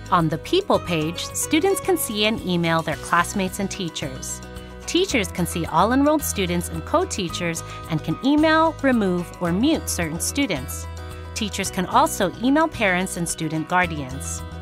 On the People page, students can see and email their classmates and teachers. Teachers can see all enrolled students and co-teachers and can email, remove, or mute certain students. Teachers can also email parents and student guardians.